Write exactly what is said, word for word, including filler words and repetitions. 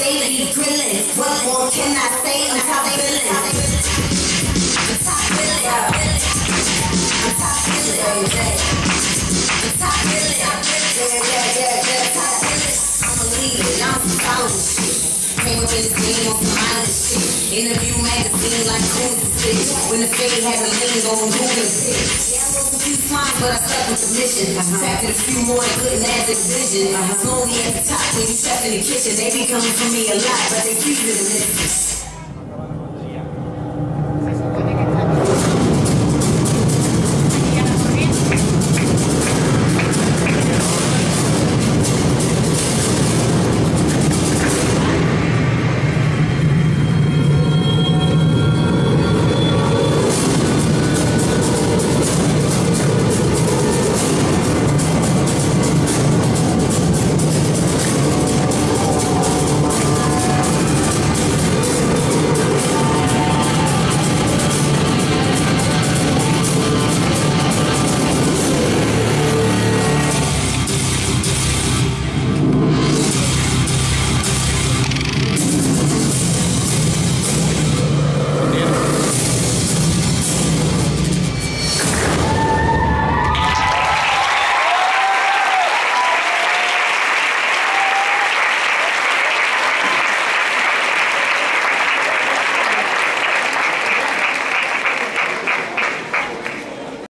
daily grilling. What more can I say? I'm top billing. I'm top billing. I'm top billing. I'm top billing. Yeah, yeah, yeah, yeah, top billing. I'm a leader, I'm some solid shit. Came up in the game on some mindless shit. Interview magazine like cool to sit. When the fade had a lean on Google shit. Few times, but I stuck with the mission. Tapped in a few more and couldn't add the vision. Slowly at the top when you step in the kitchen, they be coming for me a lot, but they keep it in this.